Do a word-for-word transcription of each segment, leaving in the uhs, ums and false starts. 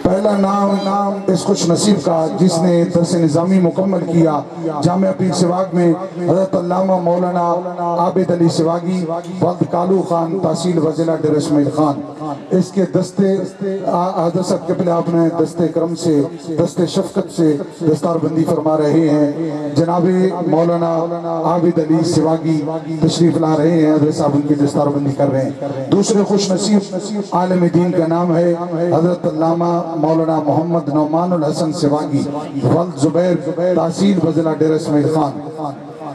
پہلا نام نام اس خوش نصیب کا جس نے درس نظامی مکمل کیا جامعہ پیر سواگ میں حضرت علامہ مولانا عابد علی سواگی ولد کالو خان تحصیل وزیلہ ڈیر اسماعیل خان. اس کے دستے حضرت صاحب قبلہ آپ نے دستے کرم سے دستے شفقت سے دستار بندی فرما رہے ہیں. جناب مولانا عابد علی سواگی تشریف لا رہے ہیں. حضرت صاحب ان کی دستار بندی کر رہے ہیں. دوسرے خوش نصیب عالم دین کا نام ہے حضرت علامہ مولانا محمد نعمان الحسن سواگی ولد زبیر تحصیل وزیلہ ڈیر اسماعیل خان.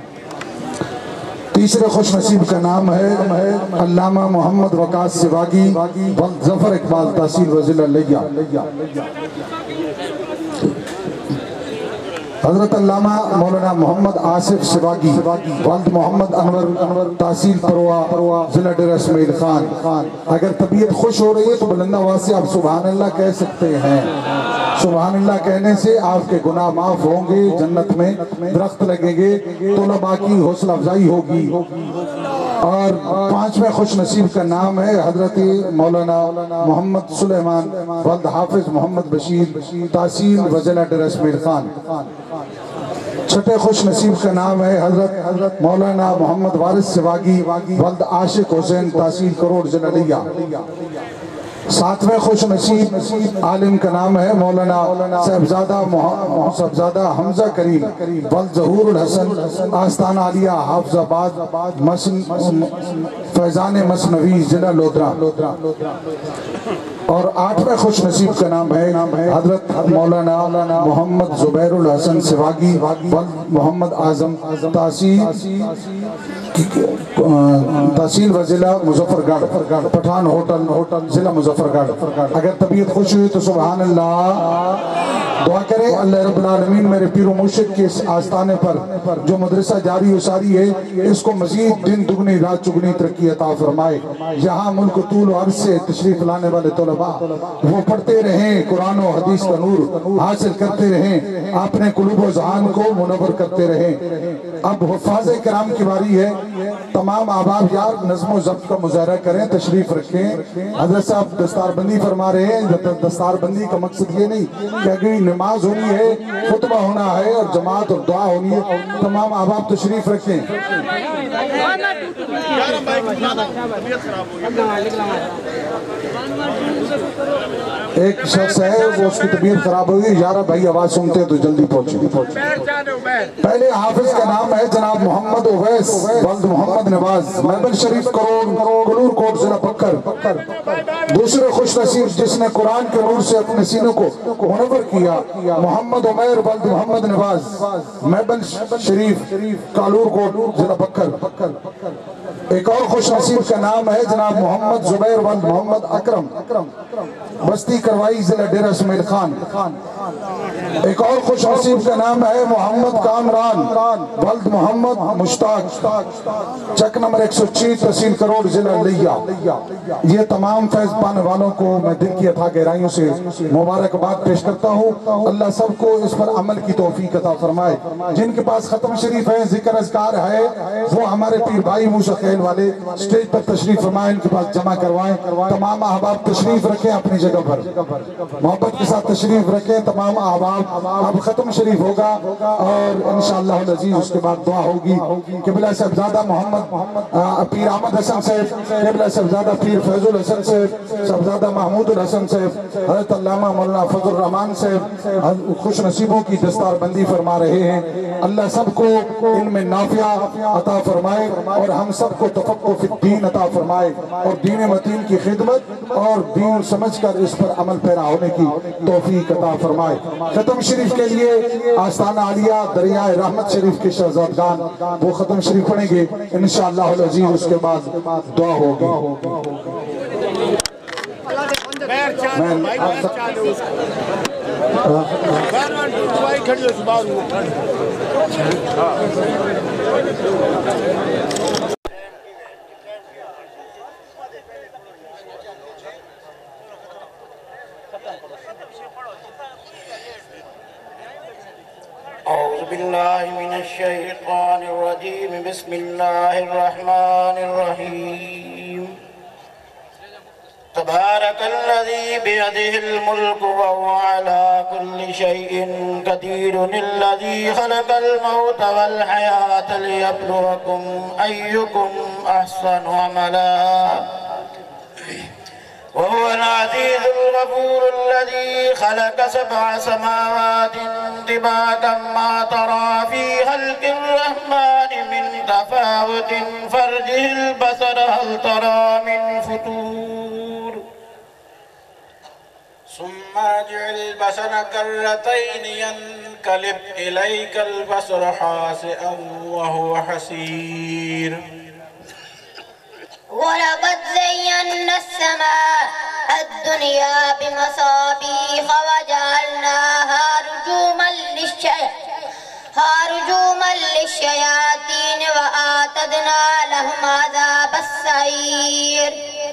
تیسرے خوش نصیب کا نام ہے علامہ محمد وقاص سواگی ولد ظفر اقبال تحصیل وزیلہ لیا. حضرت علامہ مولانا محمد آصف سواگی ولد محمد انور تحصیل پروا ضلع ڈیر اسماعیل خان. اگر طبیعت خوش ہو رہی ہے تو بلند آواز سے آپ سبحان اللہ کہہ سکتے ہیں. سبحان اللہ کہنے سے آپ کے گناہ معاف ہوں گے, جنت میں درخت لگیں گے, طلباء کی حوصلہ افزائی ہوگی. اور پانچویں خوش نصیب کا نام ہے حضرت مولانا محمد سلیمان ولد حافظ محمد بشیر تحصیل وزیلہ ڈیر اسماعیل خان. چھٹے خوش نصیب کا نام ہے حضرت مولانا محمد وارث سواگی ولد عاشق حسین تحصیل کروڑ ضلع لیا. ساتویں خوش نصیب عالم کا نام ہے مولانا صاحبزادہ صاحبزادہ حمزہ کریم ولد ظہور الحسن آستانہ عالیہ حافظ آباد فیضان مثنوی ضلع لودھرا. اور آٹھویں خوش نصیب کا نام ہے حضرت مولانا محمد زبیر الحسن سواگی ولد محمد اعظم تحصیل تحصیل وزیلہ مظفر گڑھ پٹھان ہوٹل ضلع مظفر گڑھ. اگر طبیعت خوش ہوئی تو سبحان اللہ دعا کریں. اللہ رب العالمین میرے پیر و مرشد کے اس آستانے پر جو مدرسہ جاری و ساری ہے اس کو مزید دن دگنی رات چگنی ترقی عطا فرمائے. یہاں ملک طول و عرض سے تشریف لانے والے طلباء وہ پڑھتے رہیں, قرآن و حدیث کا نور حاصل کرتے رہیں, اپنے قلوب و ذہان کو منور کرتے رہیں. اب حفاظ کرام کی باری ہے. تمام احباب یار نظم و ضبط کا مظاہرہ کریں, تشریف رکھیں. حضرت صاحب دستار بندی فرما رہے ہیں. دستار بندی کا مقصد یہ نہیں کہ اگر نماز ہونی ہے, خطبہ ہونا ہے اور جماعت اور دعا ہونی ہے. تمام احباب تشریف رکھیں. ایک شخص ہے وہ اس کی طبیعت خراب ہوئی. یارہ بھائی آواز سنتے ہیں تو جلدی پہنچے. پہلے حافظ کا نام ہے جناب محمد اویس ولد محمد نواز محبل شریف کلور کوٹ ضلع بکر. دوسرے خوش نصیب جس نے قرآن کے نور سے اپنے سینوں کو منور کیا محمد عمیر ولد محمد نواز محبل شریف کالور کوٹ ضلع بکر. ایک اور خوش نصیب کا نام ہے جناب محمد زبیر ولد محمد اکرم بستی کروائی ضلع ڈیر اسماعیل خان. ایک اور خوش نصیب کا نام ہے محمد کامران ولد محمد مشتاق چک نمبر ایک سو چھ تحصیل کروڑ ضلع لیا. یہ تمام فیض پانے والوں کو میں دل کی عطا گہرائیوں سے مبارکباد پیش کرتا ہوں. اللہ سب کو اس پر عمل کی توفیق عطا فرمائے. جن کے پاس ختم شریف ہے, ذکر اذکار ہے, وہ ہمارے پیر بھائی موسیٰ خیل والے سٹیج پر تشریف فرمائیں, ان کے پاس جمع کروائیں. تمام احباب تشریف رکھیں اپنی جگہ پر, محبت کے ساتھ تشریف رکھیں تمام احباب. اب ختم شریف ہوگا اور انشاءاللہ العزیز اس کے بعد دعا ہوگی. قبلہ صاحبزادہ محمد پیر احمد حسن صاحب, قبلہ صاحبزادہ پیر فیض الحسن صاحب, صاحبزادہ محمود الحسن صاحب, حضرت علامہ مولانا فضل الرحمان صاحب خوش نصیبوں کی دستار بندی فرما رہے ہیں. اللہ سب کو ان میں نافع عطا فرمائے اور ہم سب کو تفقہ فی الدین عطا فرمائے اور دین متین کی خدمت اور دین سمجھ کر اس پر عمل پیرا ہونے کی توفیق عطا فرمائے. ختم شریف کے لیے آستانہ عالیہ دریائے رحمت شریف کے شہزادگان وہ ختم شریف پڑھیں گے انشاءاللہ العزیز. اس کے بعد دعا ہوگی. أعوذ بالله من الشيطان الرجيم بسم الله الرحمن الرحيم تبارك الذي الذي بيده الملك وهو على كل شيء قدير الذي خلق الموت والحياة ليبلوكم أيكم أحسن عملا وهو العزيز الغفور الذي خلق سبع سماوات طباقا ما ترى في خلق الرحمن من تفاوت فارجه البصر هل ترى من فتور ثم ارجع البصر كرتين ينقلب إليك البصر خاسئا وهو حسير ولقد زينا السماء الدنيا بمصابيح وجعلناها رجوما للشياطين رجوما للشياطين وأعتدنا لهم عذاب السعير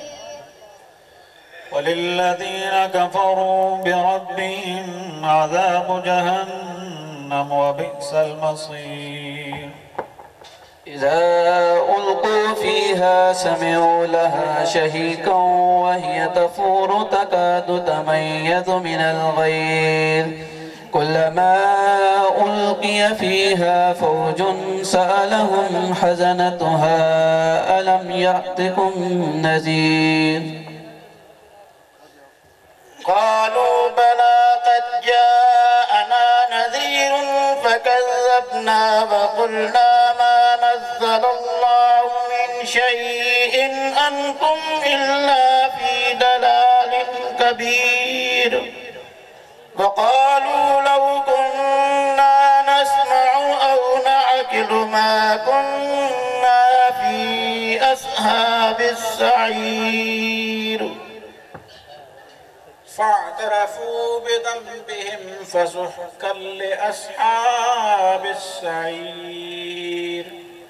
وللذين كفروا بربهم عذاب جهنم وبئس المصير إذا ألقوا فيها سمعوا لها شهيقا وهي تفور تكاد تميز من الغيظ كلما ألقي فيها فوج سألهم حزنتها ألم يأتكم نذير قالوا بلى قد جاءنا نذير فكذبنا وقلنا ما نزل الله من شيء أنتم إلا في ضلال كبير وقالوا لو كنا نسمع أو نعقل ما كنا في أصحاب السعير فاعترفوا بذنبهم فسحقا لأصحاب السعير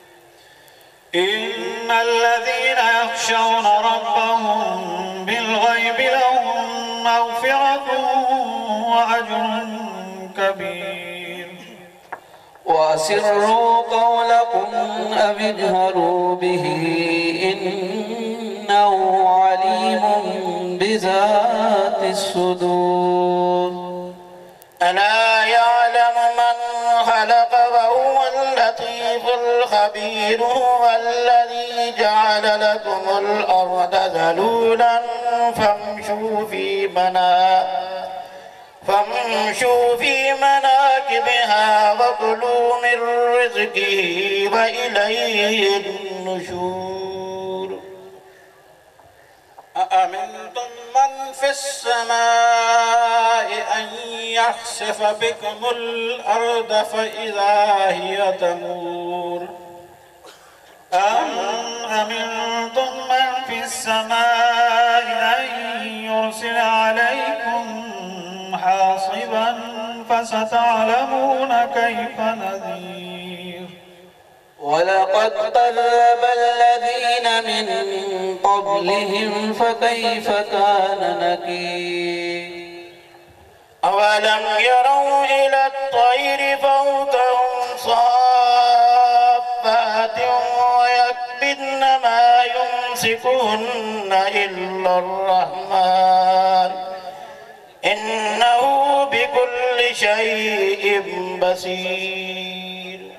إن الذين يخشون ربهم بالغيب لهم مغفرة وأجر كبير وأسروا قولكم أو اجهروا به إنه عليم بذات الصدور ألا يعلم من خلق وهو اللطيف الخبير هو الذي جعل لكم الأرض ذلولا فامشوا في مناكبها فامشوا في مناكبها وكلوا من رزقه وإليه النشور أأمنتم من في السماء أن يخسف بكم الأرض فإذا هي تمور أم أمنتم من في السماء أن يرسل عليكم حاصبا فستعلمون كيف نذير ولقد كذب الذين من قبلهم فكيف كان نكير أولم يروا إلى الطير فوقهم صافات ويكبدن ما يمسكهن إلا الرحمن إنه بكل شيء بصير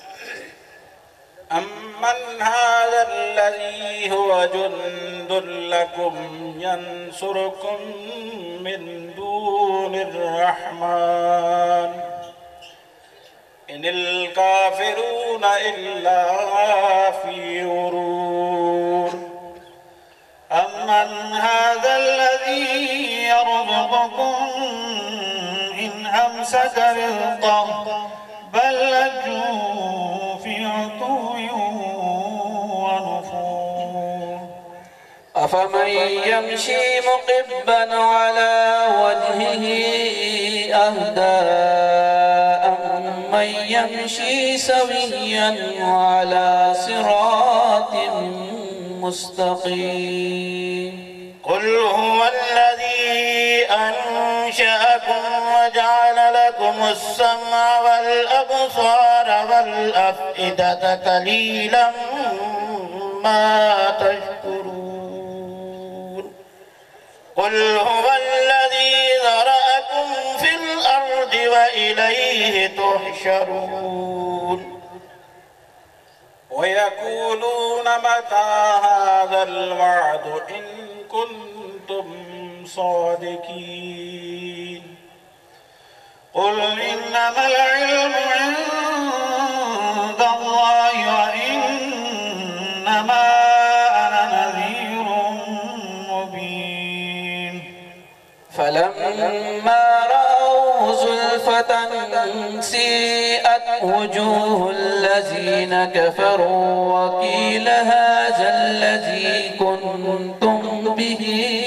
أمن هذا الذي هو جند لكم ينصركم من دون الرحمن إن الكافرون إلا في غرور أمن هذا الذي يرزقكم إن أمسك رزقه بل لجوا في عتو ونفور أفمن يمشي مقبا على وجهه أهدى أمن يمشي سويا على صراط مستقيم قل هو الذي أنشأكم وجعل لكم السمع والأبصار والأفئدة قليلا ما تشكرون قل هو وإليه تحشرون ويقولون متى هذا الوعد إن كنتم صادقين قل إنما العلم عند الله وإنما أنا نذير مبين فلما رأوا زلفة سيئت وجوه الذين كفروا وقيل هذا الذي كنتم به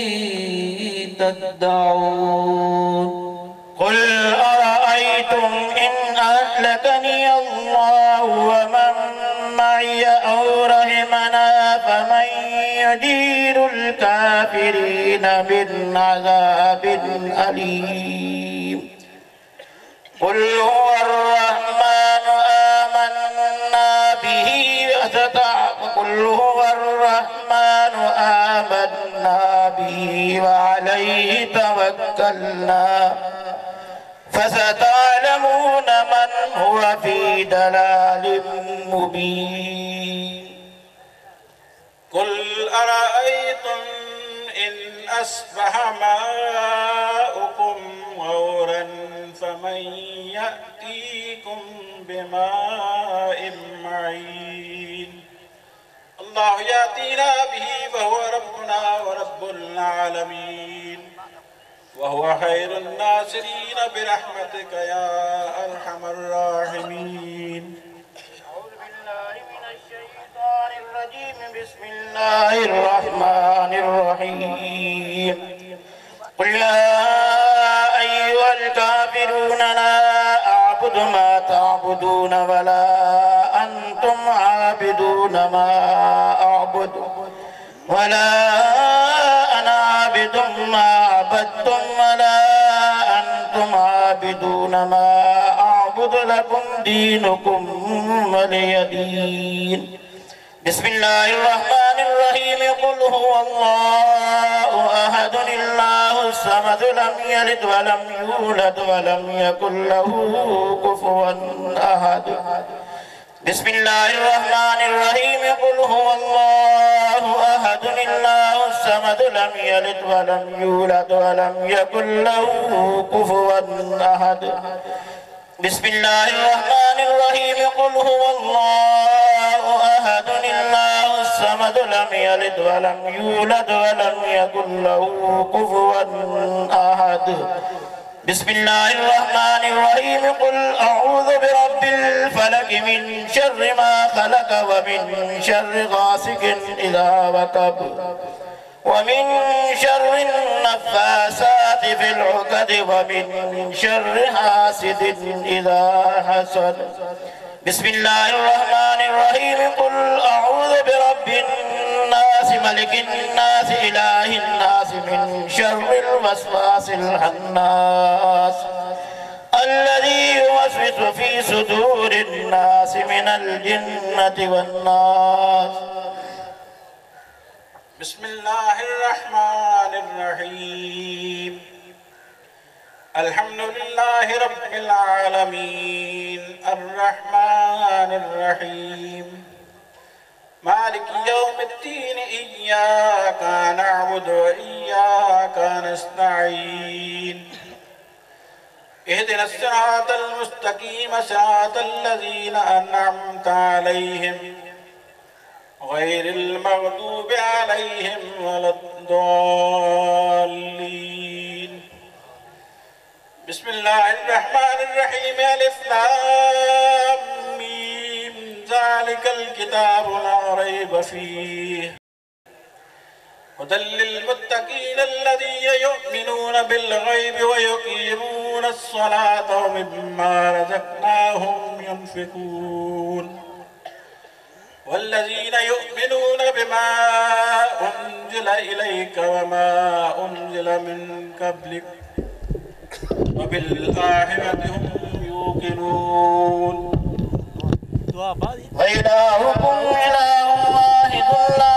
تدعون قل أرأيتم إن أهلكني الله ومن معي أو رحمنا فمن يجير الكافرين من عذاب أليم قل هو الرحمن آمنا به قل هو الرحمن آمنا به وعليه توكلنا فستعلمون من هو في ضلال مبين قل أرأيتم إن أصبح ماؤكم غورا فمن يأتيكم بماء معين الله يأتينا به وهو ربنا ورب العالمين وهو خير الناصرين برحمتك يا أرحم الراحمين أعوذ بالله من الشيطان الرجيم بسم الله الرحمن الرحيم قل يا أيها الكافرون لا أعبد ما تعبدون ولا أنتم عابدون ما أعبد ولا أنا عابد ما عبدتم ولا أنتم عابدون ما أعبد لكم دينكم ولي دين بسم الله الرحمن الرحيم قل هو الله أحد الله الصمد لم يلد ولم يولد ولم يكن له كفوا أحد بسم الله الرحمن الرحيم قل هو الله أحد الله الصمد لم يلد ولم يولد ولم يكن له كفوا أحد بسم الله الرحمن الرحيم قل هو الله أحد الله الصمد لم يلد ولم يولد ولم يكن له كفوا أحد بسم الله الرحمن الرحيم قل أعوذ برب الفلق من شر ما خلق ومن شر غاسق إذا وقب ومن شر النفاثات في العقد ومن شر حاسد إذا حسد بسم الله الرحمن الرحيم قل أعوذ برب الناس ملك الناس إله الناس من شر الوسواس الخناس الذي يوسوس في صدور الناس من الجنة والناس بسم الله الرحمن الرحيم الحمد لله رب العالمين الرحمن الرحيم مالك يوم الدين إياك نعبد وإياك نستعين اهدنا الصراط المستقيم صراط الذين أنعمت عليهم غير المغضوب عليهم ولا الضالين بسم الله الرحمن الرحيم ألف لام ميم ذلك الكتاب لا ريب فيه هدى للمتقين الذين يؤمنون بالغيب ويقيمون الصلاة ومما رزقناهم ينفقون والذين يؤمنون بما أنزل إليك وما أنزل من قبلك وبالآخرة هم يوقنون وإلهكم إله واحد لا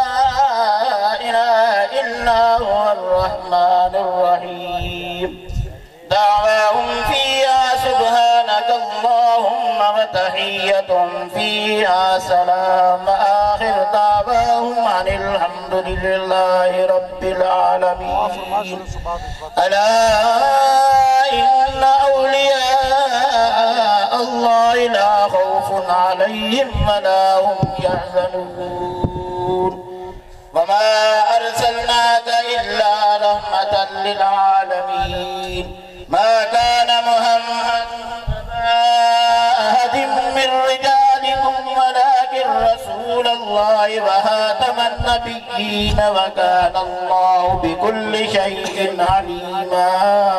إله إلا هو الرحمن الرحيم دعواهم فيها تحيتهم فيها سلام آخر دعواهم عن الحمد لله رب العالمين. ألا إن أولياء الله لا خوف عليهم ولا هم يحزنون. وما أرسلناك إلا رحمة للعالمين. ما كان محمد أحد من رجالكم ولكن رسول الله وخاتم النبيين وكان الله بكل شيء عليما.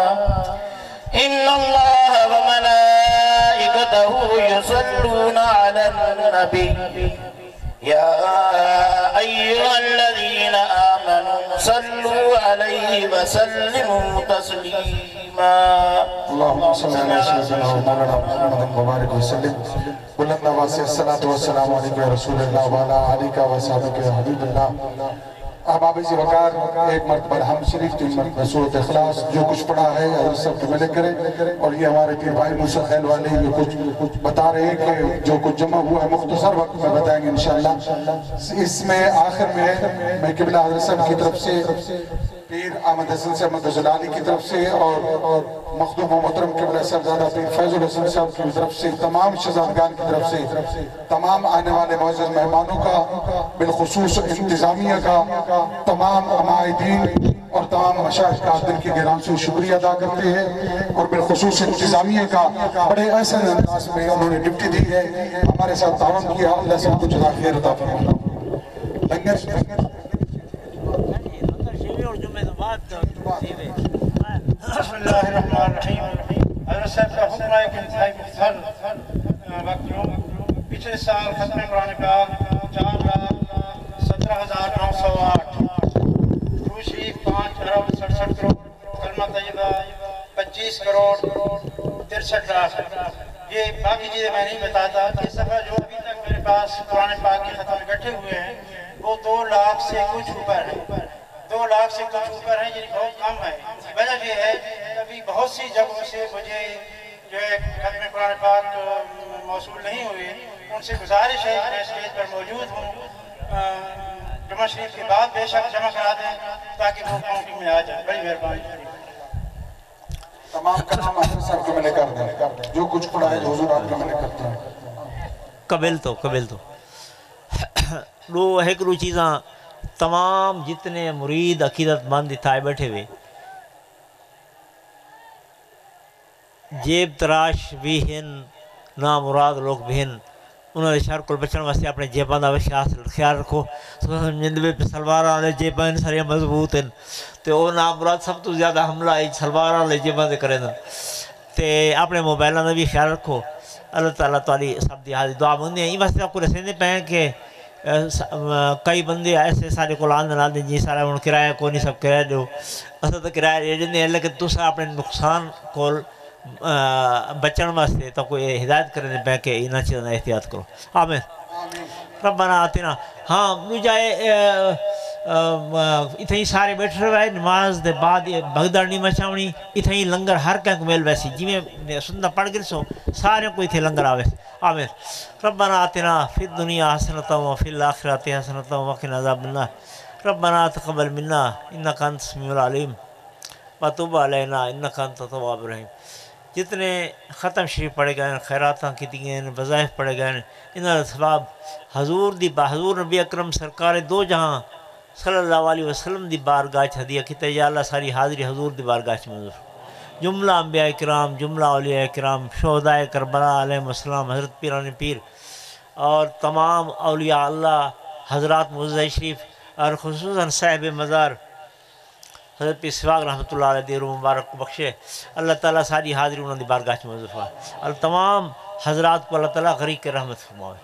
إن الله وملائكته يصلون على النبي يا أيها الذين آمنوا صلوا عليه وسلموا تسليما. اللهم صل على سيدنا ومولانا محمد مبارك وسلم. بلند آواز الصلاۃ والسلام علیکم یا رسول اللہ وعلی آلہ وصحبہ یا حبیب اللہ. احباب ذی وقار، ایک مرتبہ الحمد شریف، تین مرتبہ سورۃ اخلاص. جو کچھ پڑھا ہے اللہ سب کے ملے کرے. اور یہ ہمارے پیر بھائی موسیٰ خیل والے یہ کچھ بتا رہے ہیں کہ جو کچھ جمع ہوا ہے مختصر وقت میں بتائیں گے انشاءاللہ. اس میں آخر میں میں قبلہ حضرت صاحب کی طرف سے، پیر احمد حسن سے احمد جلالی کی طرف سے، اور مخدوم و محترم قبلہ صاحبزادہ پیر فیض الحسن صاحب کی طرف سے، تمام شہزادگان کی طرف سے، تمام آنے والے معزز مہمانوں کا، بالخصوص انتظامیہ کا، تمام عمائدین اور تمام مشائخ کا دل کی گہرائیوں سے شکریہ ادا کرتے ہیں. اور بالخصوص انتظامیہ کا بڑے احسن انداز میں انہوں نے ڈپٹی دی ہے، ہمارے ساتھ تعاون کیا. اللہ سے کچھ جزا خیر عطا فرمائے. لنگر بسم اللہ الرحمن الرحیم. حضرت صاحب کا حکم ہے کہ انتہائی مختصر وقت لوں. پچھلے سال ختم قرآن پاک چار لاکھ سترہ ہزار نو سو آٹھ، درود شریف پانچ ارب سڑسٹھ کروڑ، کلمہ طیبہ پچیس کروڑ ترسٹھ لاکھ. یہ باقی چیزیں میں نہیں بتاتا. اس دفعہ جو ابھی تک میرے پاس قرآن پاک کے ختم اکٹھے ہوئے ہیں وہ دو لاکھ سے کچھ اوپر ہیں. دو لاکھ سے کچھ اوپر ہیں، یعنی بہت کم ہے. وجہ یہ ہے کہ ابھی بہت سی جگہوں سے مجھے جو ہے ختم قرآن پاک موصول نہیں ہوئے. ان سے گزارش ہے کہ میں اسٹیج پر موجود ہوں، جمعہ شریف کے بعد بے شک جمع کرا دیں تاکہ وہ کاؤنٹنگ میں آ جائے. بڑی مہربانی. تمام کا نام حضرت صاحب کے ملے کر دیں. جو کچھ پڑھا ہے جو حضور آپ کے ملے کرتے ہیں. قبل تو قبل تو دو ایک دو چیزاں تمام جتنے مرید عقیدت مند اتھائے بیٹھے ہوئے جیب تراش بھی ہیں، نامراد لوگ بھی ہیں. انہوں نے شہر کو بچن واسطے اپنے جیباں دا خیال رکھو. جندوے پہ سلواراں والے جیباں سارے مضبوط ہیں تے وہ نامراد سب تو زیادہ حملہ ہے سلواراں والے جیباں دے کریں تے اپنے موبائلاں دا بھی خیال رکھو. اللہ تعالیٰ تعالی سب دی حاضر دعا مندے ہیں. یہ واسطے آپ کو رسیندے پہ ہیں کہ کئی بندے ایسے سارے کو لان دنا دیں جی سارا انہوں کرایہ کو نہیں سب کرایہ دو. اصل تو کرایہ دے دیں لیکن تو سا اپنے نقصان کو بچن واسطے تو کوئی ہدایت کرنے پہ کہ انہاں چیزیں احتیاط کرو. آمین. ربنا آتنا. ہاں مجھے جائے اتھائی سارے بیٹھ رہے ہیں نماز دے بعد بھگدڑ نہیں مچاونی. اتھائی لنگر ہر کہیں کو میل ویسی جی میں سندہ پڑھ گئے سو سارے کو اتھائی لنگر آوے. آمین. ربنا آتنا فی الدنیا حسنۃ وفی الآخرۃ حسنۃ وقنا عذاب النار. ربنا تقبل منا انک انت السمیع العلیم وتب علینا انک انت التواب الرحیم. جتنے ختم شریف پڑھے گئے ہیں، خیراتاں کی ہیں، وظائف پڑھے گئے ہیں، انہاں دا ثواب حضور دی حضور نبی اکرم سرکار دو جہاں صلی اللہ علیہ وسلم دی بارگاہ ہدیہ کیتے. یا اللہ ساری حاضری حضور دی بارگاہ منظور. جملہ انبیاء کرام، جملہ اولیاء کرام، شہداء کربلا علیہ السلام، حضرت پیران پیر اور تمام اولیاء اللہ حضرات معزز شریف اور خصوصاً صاحب مزار حضرت پیر سواگ رحمۃ اللہ علیہ دیر مبارک کو بخشے. اللہ تعالیٰ ساری حاضری انہوں نے بارگاہ میں منظور فرمائے. اور تمام حضرات کو اللہ تعالیٰ غریق کے رحمت فرمائے.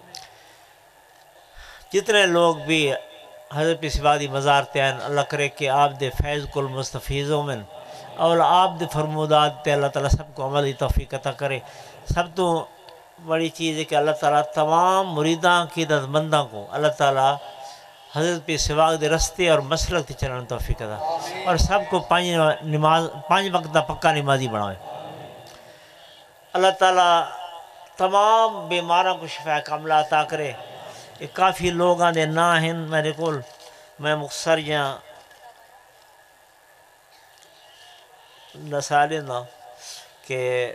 جتنے لوگ بھی حضرت پیر سواگ دی مزار تے ہیں اللہ کرے کہ آپ دے فیض کل مستفیضوں میں اور آپ دے فرمودات تے اللہ تعالیٰ سب کو عملی توفیق عطا کرے. سب تو بڑی چیز ہے کہ اللہ تعالیٰ تمام مریداں کی عقیدت منداں کو اللہ تعالیٰ حضرت پیر سواگ دے رستے اور مسلک تے چلن توفیق عطا اور سب کو پانچ نماز پانچ وقت دا پکا نمازی بنائے. اللہ تعالیٰ تمام بیماروں کو شفا کاملہ عطا کرے. یہ کافی لوگاں دے نا ہیں میرے کول، میں مختصر جہاں نسالے نا کہ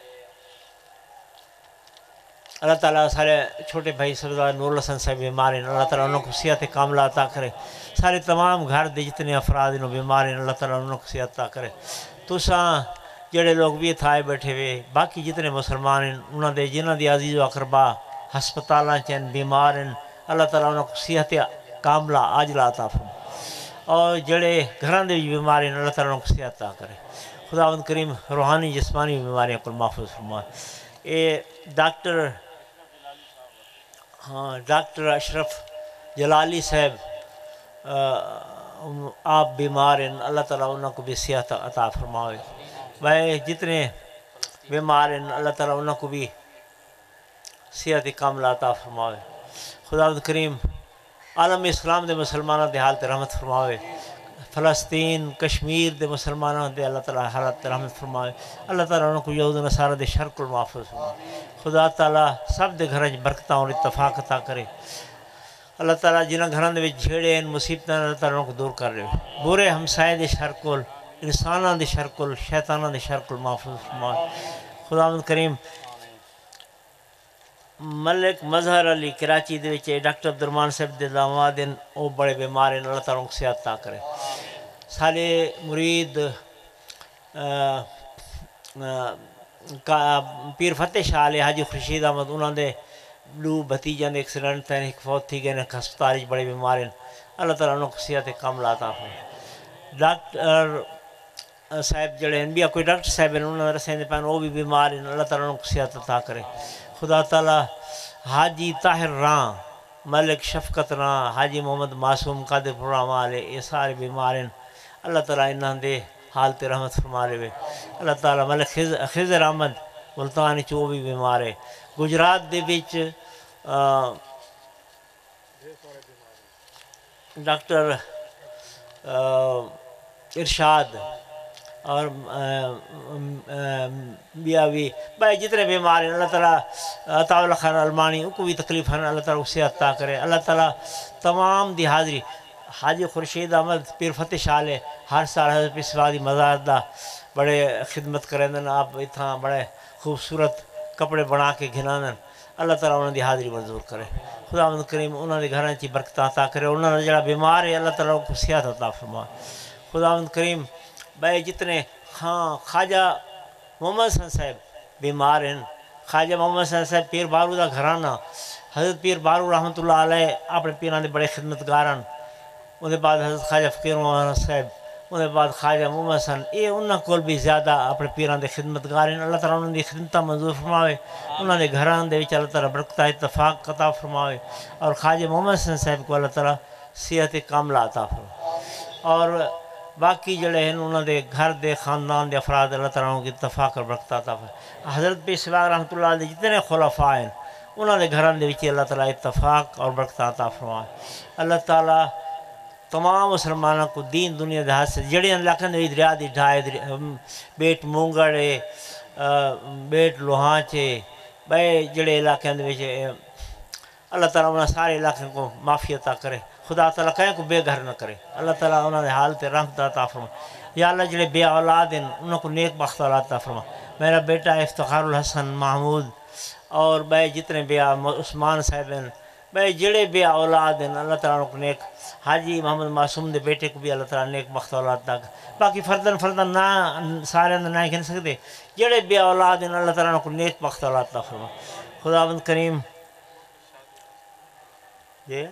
اللہ تعالیٰ سارے چھوٹے بھائی سردار نور الحسن صاحب بیمار ہیں، اللہ تعالیٰ انہوں کو صحت کاملہ عطا کرے. سارے تمام گھر دے جتنے افراد انہوں بیمار ہیں اللہ تعالیٰ انہوں کو صحت عطا کرے. تساں جڑے لوگ بھی تھائے بیٹھے ہوئے باقی جتنے مسلمان ہیں انہوں دے جنہوں دی عزیز و اقربا ہسپتالاں چین بیمار ہیں اللہ تعالیٰ انہوں کو صحت کاملہ عاجلہ عطا فرمائے. اور جڑے گھران دے بیمار ہیں اللہ تعالیٰ انہوں کو صحت عطا کرے. خداوند کریم روحانی جسمانی بیماریاں کو محفوظ فرمائے. اے ڈاکٹر ہاں ڈاکٹر اشرف جلالی صاحب آپ بیمار ہیں اللہ تعالیٰ انہوں کو بھی صحت عطا فرمائے. بھائی جتنے بیمار ہیں اللہ تعالیٰ انہوں کو بھی صحت کاملہ عطا فرمائے. خداوند کریم عالم اسلام دے مسلمانوں دے حالت رحمت فرمائے. فلسطین کشمیر دے مسلمانوں دے اللہ تعالیٰ حالت رحمت فرمائے. اللہ تعالیٰ انہوں کو یہود و نصارہ دے شر کو محفوظ فرمائے. خدا تعالیٰ سب دے گھریں برکتاں اور اتفاق عطا کرے. اللہ تعالیٰ جنہاں گھراں دے وچ جھیڑے ہیں مصیبتاں اللہ تعالیٰ انہوں کو دور کر رہے. برے ہمسائے دے شر کو انساناں دے شر کو شیطاناں دے شر کو محفوظ فرمائے. خداوند کریم ملک مظہر علی کراچی دے وچ ڈاکٹر عبدالرحمان صاحب دے داماد ہیں وہ بڑے بیمار ہیں اللہ تعالیٰ ان کو صحت عطا کرے. سارے مرید پیر فتح شاہ علیہ حاجی خورشید احمد انہوں دے دو بھتیجاں دے ایکسیڈنٹ تھے ایک فوت تھی گئے ہسپتال بڑے بیمار ہیں اللہ تعالیٰ انہوں کو صحت کاملہ عطا فرمائے. ڈاکٹر صاحب جڑے ہیں بھی کوئی ڈاکٹر صاحب ہیں انہوں نے رسیں دے پہن وہ بھی بیمار ہیں اللہ تعالیٰ انہوں کو صحت عطا کرے. خدا تعالیٰ حاجی طاہر راں ملک شفقت راں حاجی محمد معصوم قادر پرام والے یہ سارے بیمار ہیں اللہ تعالیٰ انہوں دے حالت رحمت فرما لے. اللہ تعالیٰ ملک خضر احمد ملتان چو بھی بیمار ہے. گجرات دے وچ ڈاکٹر ارشاد اور بیاوی بھائی جتنے بیمار ہیں اللہ تعالیٰ عطا اللہ خان علمانی ان کو بھی تکلیف ہے اللہ تعالیٰ اسے عطا کرے. اللہ تعالیٰ تمام دی حاضری حاجی خورشید احمد پیر فتح شاہ علیہ ہر سال حضرت پیر سوادی مزار دا بڑے خدمت کریں دن آپ اتنا بڑے خوبصورت کپڑے بنا کے گھنانا اللہ تعالیٰ انہوں دی حاضری منظور کرے. خداوند کریم انہوں نے گھراں چی برکت عطا کرے. انہوں نے جڑا بیمار ہے اللہ تعالیٰ کو صحت عطا فرمائے. خداوند کریم بھائی جتنے ہاں خواجہ محمد حسن صاحب بیمار ہیں خواجہ محمد حسن صاحب پیر بارو دا گھرانہ حضرت پیر بارو رحمت اللہ علیہ اپنے پیران دے بڑے خدمتگاران ان کے بعد حضرت خواجہ فقیر محمد صاحب ان کے بعد خواجہ محمد حسن یہ انہوں کو بھی زیادہ اپنے پیران دے خدمتگار ہیں اللہ تعالیٰ انہوں نے خدمتہ منظور فرماوے. انہوں نے گھران دے وچ اللہ تعالیٰ برکتہ اتفاق عطا فرماوے اور خواجہ محمد حسن صاحب کو اللہ تعالیٰ صحت کاملہ عطا فرمائے. اور باقی جڑے ہیں انہوں دے گھر دے خاندان دے افراد اللہ تعالیٰ کی اتفاق اور برکتہ عطا فرمائے. حضرت پیر سواگ رحمت اللہ علیہ جتنے خلفاء ہیں انہوں نے گھران دے وچ اللہ تعالیٰ اتفاق اور برکتہ عطا فرمائے. اللہ تعالیٰ تمام مسلمانوں کو دین دنیا دے ہاتھ سے جڑے علاقے دے دریا دی ڈھائے بیٹ مونگڑے بیٹ لوہانچے بھائی جڑے علاقے دے وچ اللہ تعالیٰ انہوں سارے علاقے کو معافی عطا کرے. خدا تعالیٰ کہیں کو بے گھر نہ کرے. اللہ تعالیٰ انہوں نے حالت رحمت عطا فرمائے. یا اللہ جڑے بے اولاد ہیں انہوں کو نیک بخت اولاد عطا فرمائے. میرا بیٹا افتخار الحسن محمود اور بھائی جتنے بے عثمان صاحب ہیں بھائی جڑے بے اولاد ہیں اللہ تعالیٰ کو نیک حاجی محمد معصوم دے بیٹے کو بھی اللہ تعالیٰ نیک بخت اولاد عطا کرے. باقی فردن فردن نہ سارے نہ نہیں کہہ سکتے جڑے بے اولاد ہیں اللہ تعالیٰ کو نیک بخت اولاد عطا فرمائے. خداوند کریم جی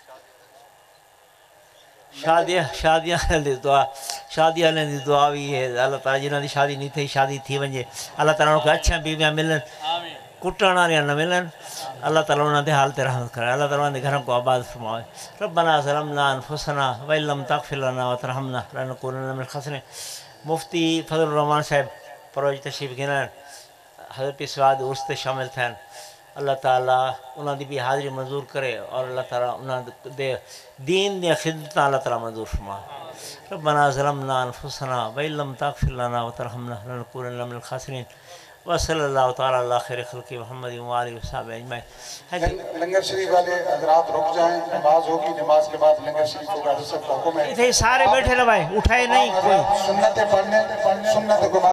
شادیاں شادیاں دی دعا شادیاں دی دعا بھی ہے اللہ تعالیٰ جنہوں دی شادی نہیں تھی شادی تھی ونجے اللہ تعالیٰ کو اچھا بیویاں ملن کٹن والیاں نہ ملن اللہ تعالیٰ انہوں نے حالت رحمت کرے. اللہ تعالیٰ نے گھروں کو آباد فرمائے. ربنا ظلمنا انفسنا وان لم تغفر لنا وترحمنا لنکونن من الخاسرین. مفتی فضل الرحمان صاحب پروج تشریف گنن حضرت سواد عرس تے شامل تھے اللہ تعالیٰ انہوں دی بھی حاضری منظور کرے اور اللہ تعالیٰ انہوں دے دین دیا خدمت اللہ تعالیٰ منظور فرمائے. ربنا ظلمنا انفسنا وان لم تغفر لنا وترحمنا لنکونن من الخاسرین. وصلی اللہ تعالیٰ علی خیر خلق محمد و آلہ و صحبہ اجمعین. ہاں جی لنگر شریف والے حضرات رک جائیں، نماز ہوگی، نماز کے بعد لنگر شریف ہوگا، حضرت صاحب کا حکم ہے. اتنے سارے بیٹھے رہے بھائی، اٹھائے نہیں کوئی. سنت پڑھنے سنت کو